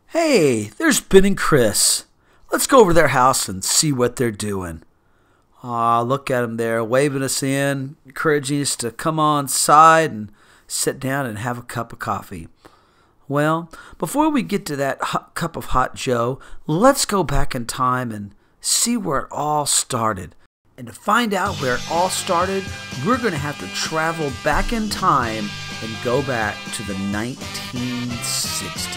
Hey, there's Ben and Chris. Let's go over to their house and see what they're doing. Aw, look at them there, waving us in, encouraging us to come on side and sit down and have a cup of coffee. Well, before we get to that cup of hot joe, let's go back in time and see where it all started. And to find out where it all started, we're going to have to travel back in time and go back to the 1960s.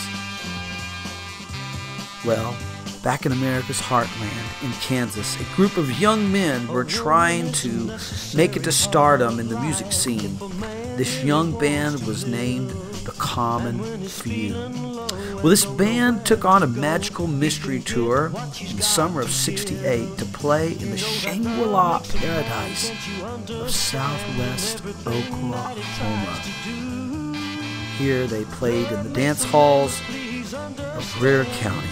Well, back in America's heartland, in Kansas, a group of young men were trying to make it to stardom in the music scene. This young band was named The Common Few. Well, this band took on a magical mystery tour in the summer of '68 to play in the Shangri-La Paradise of Southwest Oklahoma. Here they played in the dance halls of Greer County.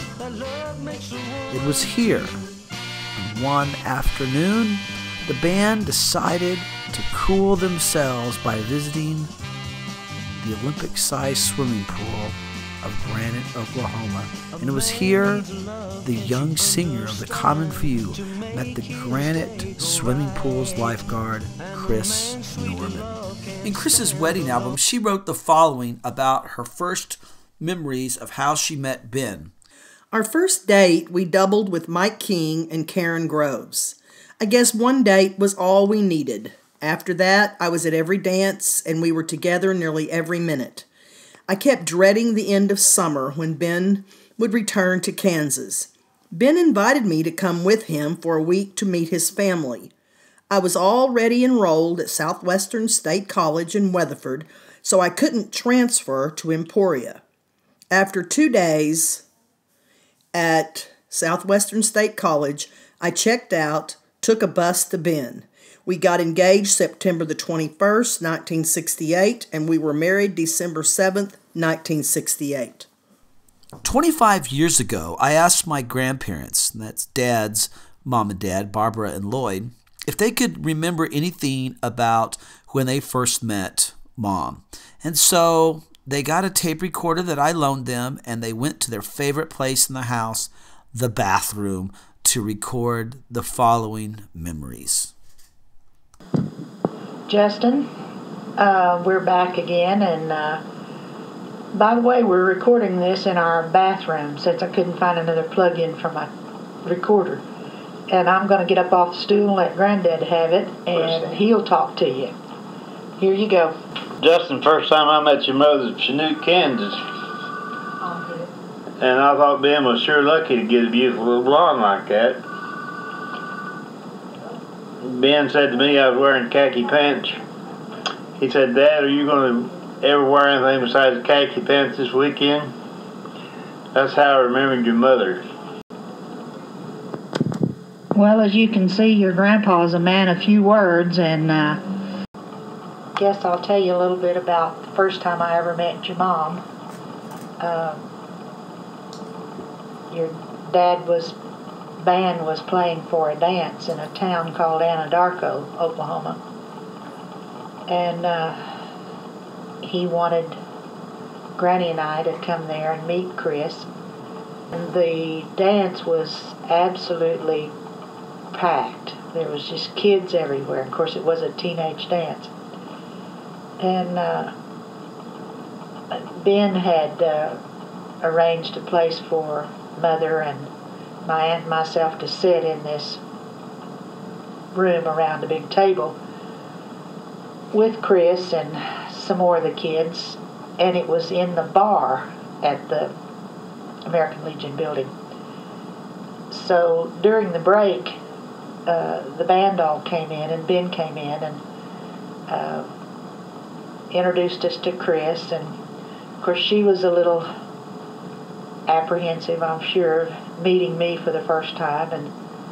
It was here, and one afternoon, the band decided to cool themselves by visiting the Olympic-sized swimming pool of Granite, Oklahoma. And it was here the young singer of The Common Few met the Granite swimming pool's lifeguard, Chris Norman. In Chris's wedding album, she wrote the following about her first memories of how she met Ben. Our first date, we doubled with Mike King and Karen Groves. I guess one date was all we needed. After that, I was at every dance, and we were together nearly every minute. I kept dreading the end of summer when Ben would return to Kansas. Ben invited me to come with him for a week to meet his family. I was already enrolled at Southwestern State College in Weatherford, so I couldn't transfer to Emporia. After 2 days at Southwestern State College, I checked out, took a bus to Ben. We got engaged September the 21st, 1968, and we were married December 7th, 1968. 25 years ago, I asked my grandparents, and that's Dad's mom and dad, Barbara and Lloyd, if they could remember anything about when they first met Mom. And so they got a tape recorder that I loaned them, and they went to their favorite place in the house, the bathroom, to record the following memories. Justin, we're back again, and by the way, we're recording this in our bathroom since I couldn't find another plug-in for my recorder. And I'm going to get up off the stool and let Granddad have it, and he'll talk to you. Here you go. Justin, first time I met your mother was Chanute, Kansas. And I thought Ben was sure lucky to get a beautiful little blonde like that. Ben said to me I was wearing khaki pants. He said, "Dad, are you going to ever wear anything besides khaki pants this weekend?" That's how I remembered your mother. Well, as you can see, your grandpa's a man of few words, and guess I'll tell you a little bit about the first time I ever met your mom. Your dad's band was playing for a dance in a town called Anadarko, Oklahoma. And he wanted Granny and I to come there and meet Chris. And the dance was absolutely packed. There was just kids everywhere. Of course, it was a teenage dance. And Ben had arranged a place for Mother and my aunt and myself to sit in this room around a big table with Chris and some more of the kids, and it was in the bar at the American Legion building. So during the break, the band all came in, and Ben came in and introduced us to Chris, and of course she was a little apprehensive, I'm sure, meeting me for the first time, and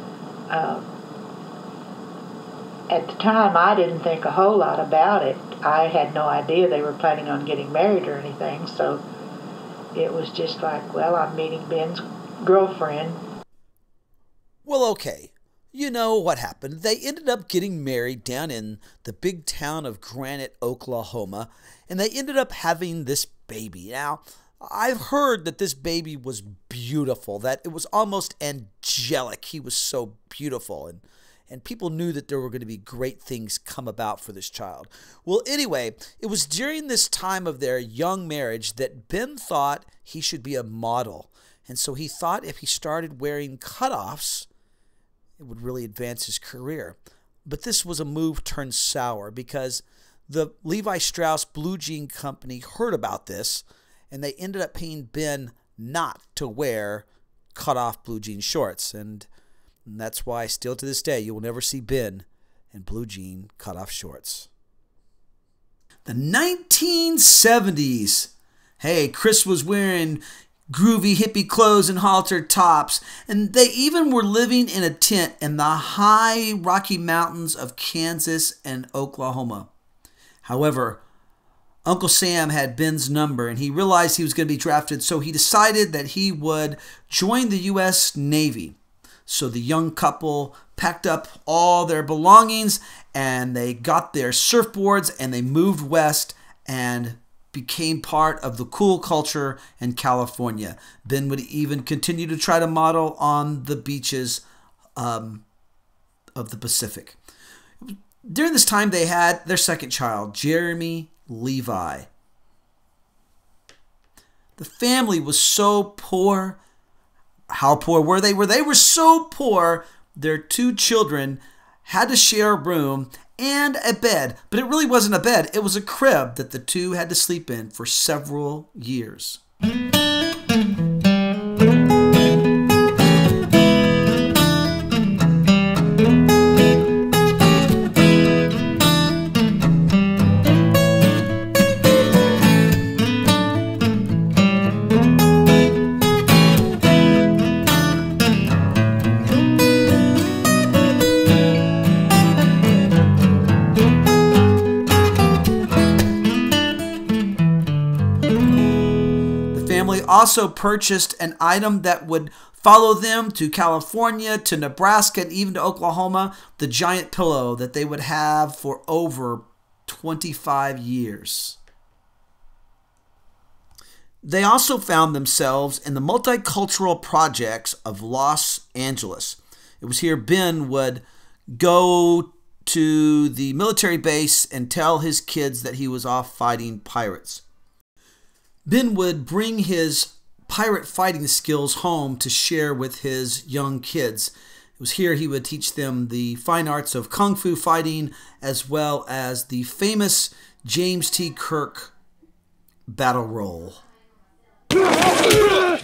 at the time I didn't think a whole lot about it. I had no idea they were planning on getting married or anything, so it was just like, well, I'm meeting Ben's girlfriend. Well, okay. You know what happened. They ended up getting married down in the big town of Granite, Oklahoma, and they ended up having this baby. Now, I've heard that this baby was beautiful, that it was almost angelic. He was so beautiful, and people knew that there were going to be great things come about for this child. Well, anyway, it was during this time of their young marriage that Ben thought he should be a model. And so he thought if he started wearing cutoffs, it would really advance his career. But this was a move turned sour because the Levi Strauss Blue Jean Company heard about this, and they ended up paying Ben not to wear cut-off blue jean shorts. And that's why still to this day you will never see Ben in blue jean cut-off shorts. The 1970s. Hey, Chris was wearing groovy hippie clothes and halter tops, and they even were living in a tent in the high Rocky Mountains of Kansas and Oklahoma. However, Uncle Sam had Ben's number, and he realized he was going to be drafted, so he decided that he would join the U.S. Navy. So the young couple packed up all their belongings, and they got their surfboards, and they moved west and became part of the cool culture in California. Ben would even continue to try to model on the beaches of the Pacific. During this time, they had their second child, Jeremy Levi. The family was so poor. How poor were they? They were so poor, their two children had to share a room and a bed. But it really wasn't a bed. It was a crib that the two had to sleep in for several years. Also purchased an item that would follow them to California, to Nebraska, and even to Oklahoma, the giant pillow that they would have for over 25 years. They also found themselves in the multicultural projects of Los Angeles. It was here Ben would go to the military base and tell his kids that he was off fighting pirates. Ben would bring his pirate fighting skills home to share with his young kids. It was here he would teach them the fine arts of kung fu fighting, as well as the famous James T. Kirk battle roll. Ben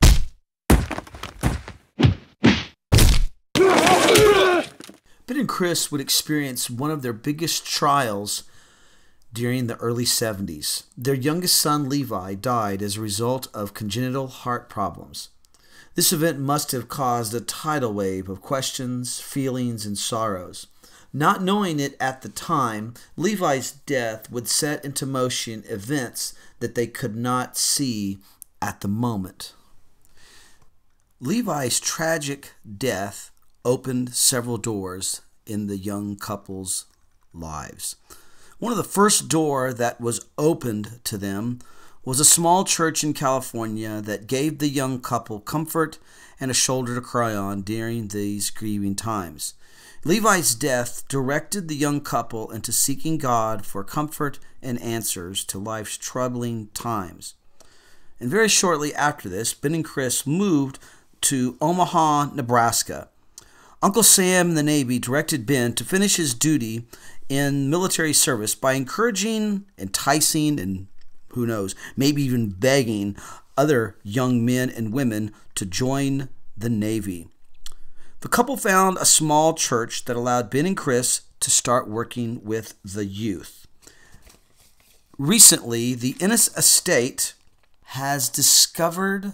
and Chris would experience one of their biggest trials during the early 70s. Their youngest son, Levi, died as a result of congenital heart problems. This event must have caused a tidal wave of questions, feelings, and sorrows. Not knowing it at the time, Levi's death would set into motion events that they could not see at the moment. Levi's tragic death opened several doors in the young couple's lives. One of the first doors that was opened to them was a small church in California that gave the young couple comfort and a shoulder to cry on during these grieving times. Levi's death directed the young couple into seeking God for comfort and answers to life's troubling times. And very shortly after this, Ben and Chris moved to Omaha, Nebraska. Uncle Sam in the Navy directed Ben to finish his duty in military service by encouraging, enticing, and who knows, maybe even begging other young men and women to join the Navy. The couple found a small church that allowed Ben and Chris to start working with the youth. Recently, the Ennis Estate has discovered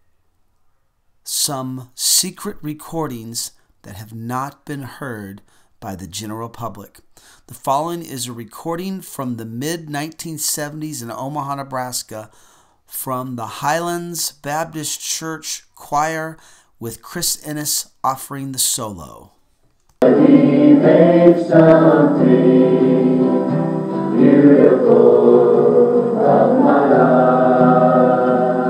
some secret recordings that have not been heard by the general public. The following is a recording from the mid-1970s in Omaha, Nebraska, from the Highlands Baptist Church Choir, with Chris Ennis offering the solo. He made something beautiful of my life.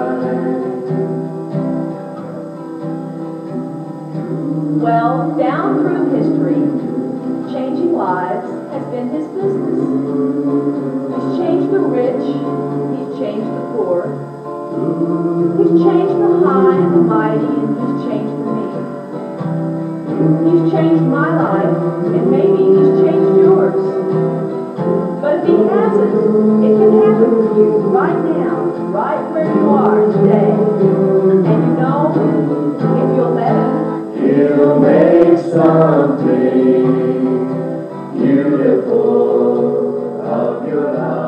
down through history, changing lives has been his business. He's changed the rich, he's changed the poor, he's changed the high and the mighty, and he's changed the meek. He's changed my life, and maybe he's changed yours. But if he hasn't, it can happen with you right now, right where you are today. And you know, if you'll let him, He'll make something beautiful of your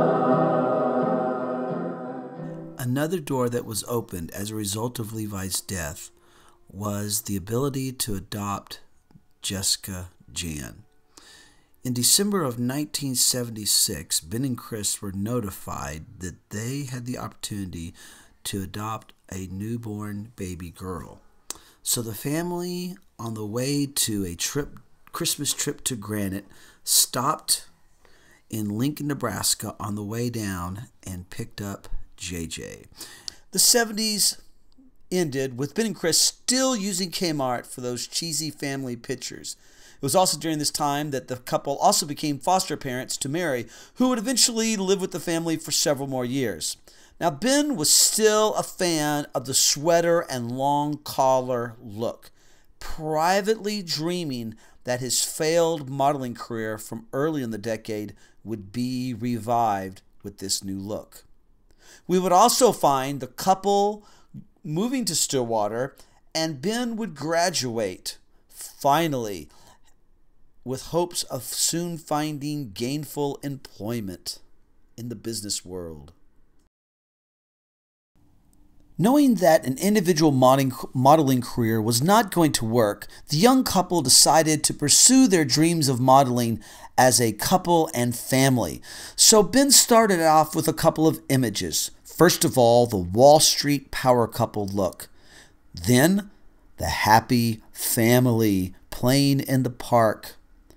life. Another door that was opened as a result of Levi's death was the ability to adopt Jessica Jan. In December of 1976, Ben and Chris were notified that they had the opportunity to adopt a newborn baby girl. So the family, on the way to a Christmas trip to Granite, stopped in Lincoln, Nebraska on the way down and picked up JJ. The 70s ended with Ben and Chris still using Kmart for those cheesy family pictures. It was also during this time that the couple also became foster parents to Mary, who would eventually live with the family for several more years. Now, Ben was still a fan of the sweater and long collar look, privately dreaming that his failed modeling career from early in the decade would be revived with this new look. We would also find the couple moving to Stillwater, and Ben would graduate, finally, with hopes of soon finding gainful employment in the business world. Knowing that an individual modeling career was not going to work, the young couple decided to pursue their dreams of modeling as a couple and family. So Ben started off with a couple of images. First of all, the Wall Street power couple look. Then, the happy family playing in the park.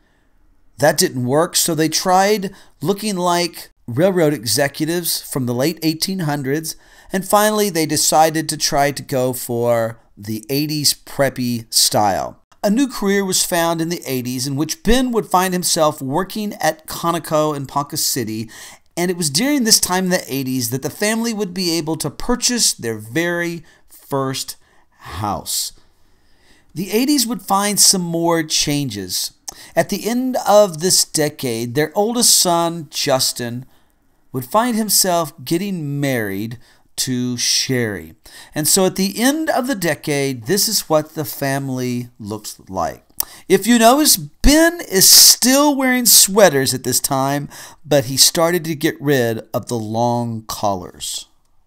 That didn't work, so they tried looking like railroad executives from the late 1800s, and finally they decided to try to go for the 80s preppy style. A new career was found in the 80s in which Ben would find himself working at Conoco in Ponca City, and it was during this time in the 80s that the family would be able to purchase their very first house. The 80s would find some more changes. At the end of this decade, their oldest son, Justin, would find himself getting married to Sherry. And so at the end of the decade, this is what the family looks like. If you notice, Ben is still wearing sweaters at this time, but he started to get rid of the long collars.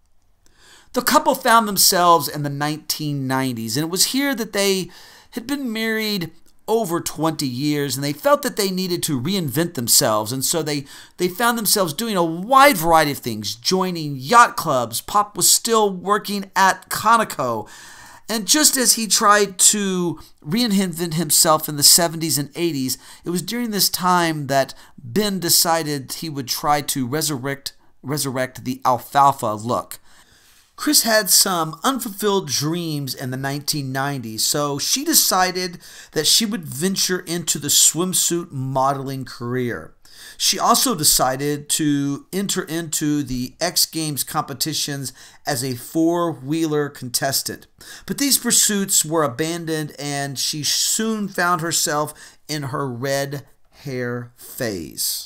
The couple found themselves in the 1990s, and it was here that they had been married over 20 years, and they felt that they needed to reinvent themselves, and so they found themselves doing a wide variety of things, joining yacht clubs. Pop was still working at Conoco, and just as he tried to reinvent himself in the 70s and 80s, it was during this time that Ben decided he would try to resurrect the alfalfa look. Chris had some unfulfilled dreams in the 1990s, so she decided that she would venture into the swimsuit modeling career. She also decided to enter into the X Games competitions as a four-wheeler contestant. But these pursuits were abandoned, and she soon found herself in her red hair phase.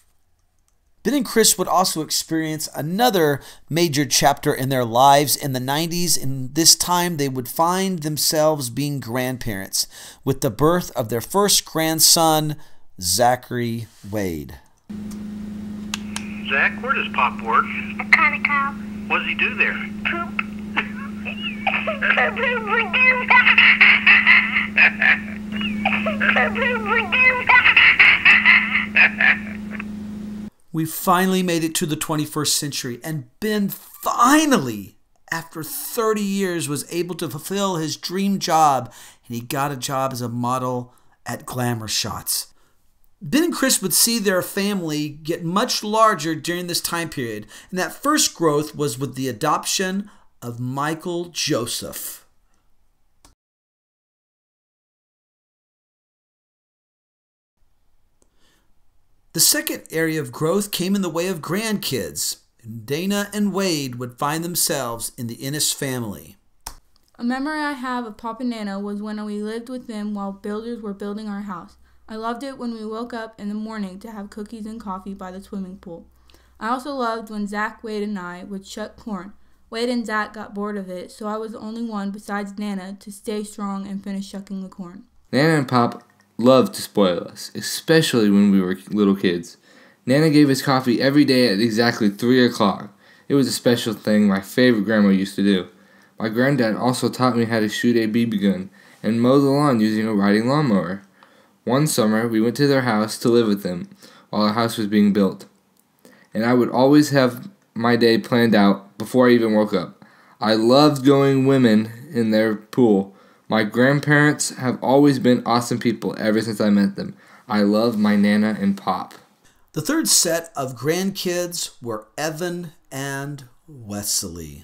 Ben and Chris would also experience another major chapter in their lives in the 90s, and this time they would find themselves being grandparents with the birth of their first grandson, Zachary Wade. Zach, where does Pop work? At Conoco. What does he do there? Poop. We finally made it to the 21st century, and Ben finally, after 30 years, was able to fulfill his dream job, and he got a job as a model at Glamour Shots. Ben and Chris would see their family get much larger during this time period, and that first growth was with the adoption of Michael Joseph. The second area of growth came in the way of grandkids. Dana and Wade would find themselves in the Ennis family. A memory I have of Pop and Nana was when we lived with them while builders were building our house. I loved it when we woke up in the morning to have cookies and coffee by the swimming pool. I also loved when Zach, Wade, and I would shuck corn. Wade and Zach got bored of it, so I was the only one besides Nana to stay strong and finish shucking the corn. Nana and Pop loved to spoil us, especially when we were little kids. Nana gave us coffee every day at exactly 3 o'clock. It was a special thing my favorite grandma used to do. My granddad also taught me how to shoot a BB gun and mow the lawn using a riding lawnmower. One summer, we went to their house to live with them while our house was being built. And I would always have my day planned out before I even woke up. I loved going swimming in their pool. My grandparents have always been awesome people ever since I met them. I love my Nana and Pop. The third set of grandkids were Evan and Wesley.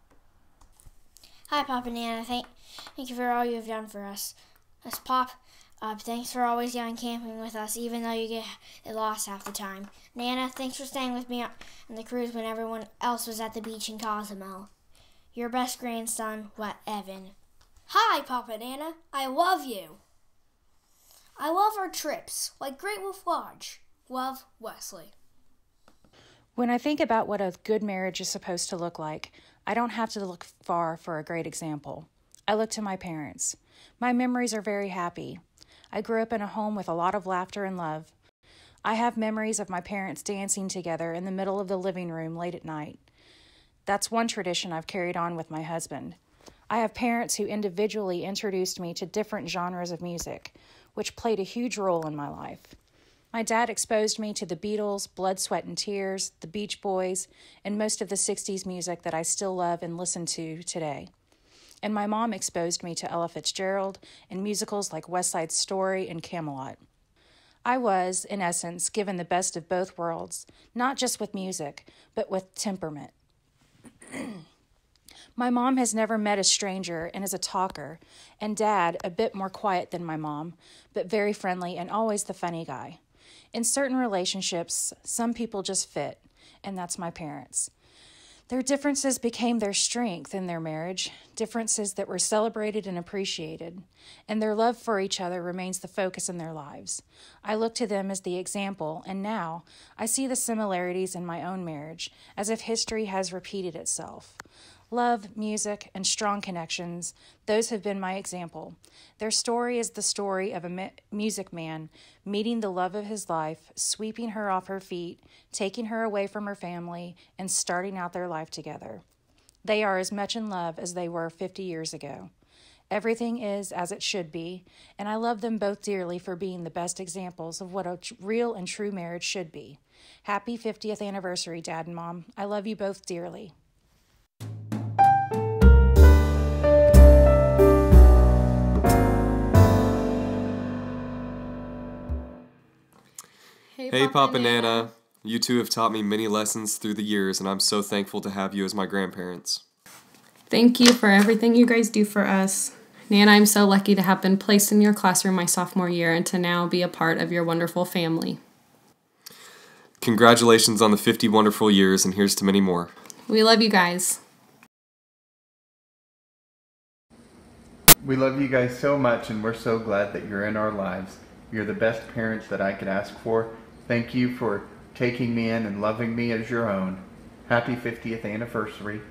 Hi, Pop and Nana. Thank you for all you have done for us. Pop, thanks for always going camping with us, even though you get lost half the time. Nana, thanks for staying with me on the cruise when everyone else was at the beach in Cozumel. Your best grandson, Evan. Hi, Papa and Nana. I love you. I love our trips, like Great Wolf Lodge. Love, Wesley. When I think about what a good marriage is supposed to look like, I don't have to look far for a great example. I look to my parents. My memories are very happy. I grew up in a home with a lot of laughter and love. I have memories of my parents dancing together in the middle of the living room late at night. That's one tradition I've carried on with my husband. I have parents who individually introduced me to different genres of music, which played a huge role in my life. My dad exposed me to the Beatles, Blood, Sweat, and Tears, the Beach Boys, and most of the 60s music that I still love and listen to today. And my mom exposed me to Ella Fitzgerald and musicals like West Side Story and Camelot. I was, in essence, given the best of both worlds, not just with music, but with temperament. My mom has never met a stranger and is a talker, and Dad, a bit more quiet than my mom, but very friendly and always the funny guy. In certain relationships, some people just fit, and that's my parents. Their differences became their strength in their marriage, differences that were celebrated and appreciated, and their love for each other remains the focus in their lives. I look to them as the example, and now I see the similarities in my own marriage, as if history has repeated itself. Love, music, and strong connections, those have been my example. Their story is the story of a music man meeting the love of his life, sweeping her off her feet, taking her away from her family, and starting out their life together. They are as much in love as they were 50 years ago. Everything is as it should be, and I love them both dearly for being the best examples of what a real and true marriage should be. Happy 50th anniversary, Dad and Mom. I love you both dearly. Hey, Pop and Nana. You two have taught me many lessons through the years, and I'm so thankful to have you as my grandparents. Thank you for everything you guys do for us. Nana, I'm so lucky to have been placed in your classroom my sophomore year and to now be a part of your wonderful family. Congratulations on the 50 wonderful years, and here's to many more. We love you guys. We love you guys so much, and we're so glad that you're in our lives. You're the best parents that I could ask for. Thank you for taking me in and loving me as your own. Happy 50th anniversary.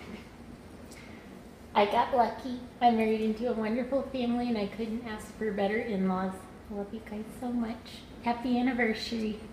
I got lucky. I married into a wonderful family and I couldn't ask for better in-laws. I love you guys so much. Happy anniversary.